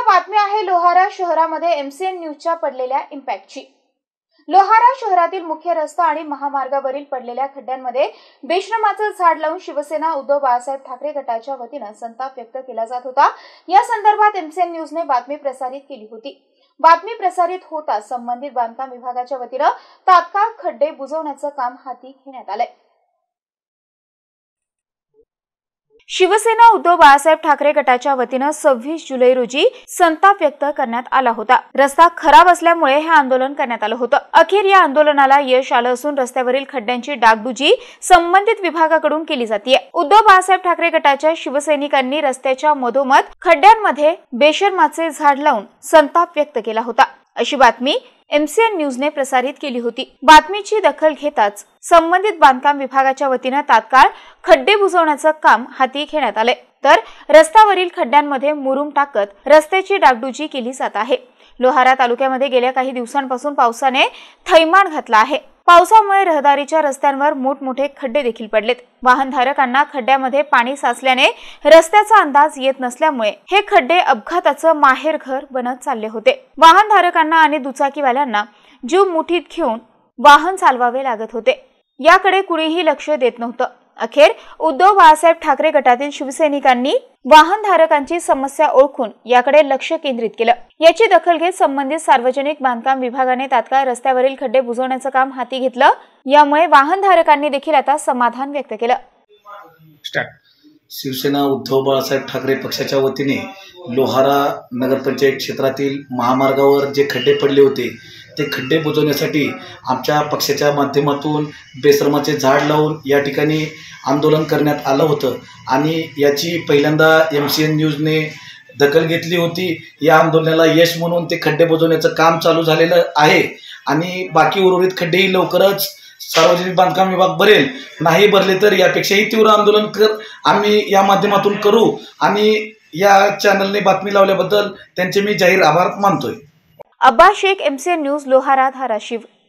बातमी आहे लोहारा शहरामध्ये एमसीएन न्यूजच्या पडलेल्या इम्पॅक्टची। लोहारा शहरातील मुख्य रस्ता आणि महामार्गावरील पडलेल्या खड्ड्यांमध्ये बेशरमाचं झाड लावून शिवसेना उद्धव बाळासाहेब ठाकरे गटाच्या वतीने संताप व्यक्त केला जात होता। या संदर्भात एमसीएन न्यूजने बातमी प्रसारित केली होती। बातमी प्रसारित होताच संबंधित बांधकाम विभागाच्या वतीने तात्काळ खड्डे बुजवण्याचं काम हाती घेण्यात आले। शिवसेना उद्धव बाळासाहेब ठाकरे गटाच्या वतीने 26 जुलै रोजी संताप व्यक्त करण्यात आला होता। रस्ता खराब असल्यामुळे हे आंदोलन करण्यात आलं होतं। अखेर या आंदोलनाला यश आलं असून रस्त्यावरील खड्ड्यांची डागडुजी संबंधित विभागाकडून केली जाते। उद्धव बाळासाहेब ठाकरे गटाच्या शिवसैनिकांनी रस्त्याच्या मधोमध खड्ड्यांमध्ये बेशरमाचे झाड लावून संताप व्यक्त केला होता, अशी बातमी एमसीएन न्यूजने प्रसारित केली होती। बातमीची दखल घेताच संबंधित बांधकाम विभागाच्या वतीने तात्काळ खड्डे बुजवण्याचं काम हाती घेण्यात आले, तर रस्त्यावरील खड्ड्यांमध्ये मुरुम टाकत रस्त्याची डागडुजी केली जात आहे। लोहारा तालुक्यामध्ये गेल्या काही दिवसांपासून पावसाने थैमान घातला आहे। पावसामुळे रहदारीच्या रस्त्यांवर मोठमोठे खड्डे देखील पडलेत। वाहनधारकांना खड्ड्यामध्ये पाणी साचल्याने रस्त्याचा अंदाज येत नसल्यामुळे हे खड्डे अपघाताचं माहेरघर बनत चालले होते। वाहनधारकांना आणि दुचाकीवाल्यांना जीव मुठीत घेऊन वाहन चालवावे लागत होते। याकडे कुणीही लक्ष देत नव्हतं। अखेर उद्धव बाळासाहेब ठाकरे गटातील शिवसैनिकांनी वाहनधारकांची समस्या ओळखून याकडे लक्ष केंद्रित केलं। याची दखल घेत संबंधित सार्वजनिक बांधकाम विभागाने तात्काळ रस्त्यावरील खड्डे बुजवण्याचं काम हाती घेतलं। यामुळे वाहनधारकांनी देखील आता समाधान व्यक्त केलं। शिवसेना उद्धव बाळासाहेब ठाकरे पक्षाच्या वतीने लोहारा नगरपंचायत क्षेत्रातील महामार्गावर जे खड्डे पडले होते ते खड्डे बुजवण्यासाठी आमच्या पक्षाच्या माध्यमातून बेशरमाचे झाड लावून या ठिकाणी आंदोलन करण्यात आलं होतं आणि याची पहिल्यांदा एमसीएन न्यूजने दखल घेतली होती। या आंदोलनाला यश म्हणून ते खड्डे बुजवण्याचं काम चालू झालेलं आहे आणि बाकी उर्वरित खड्डेही लवकरच सार्वजनिक बांधकाम विभाग भरेल। नाही भरले तर यापेक्षाही तीव्र आंदोलन आम्ही या माध्यमातून करू आणि या चॅनलने बातमी लावल्याबद्दल त्यांचे मी जाहीर आभार मानतोय। Abbas Shaikh, MCN news, Lohara, Dharashiv.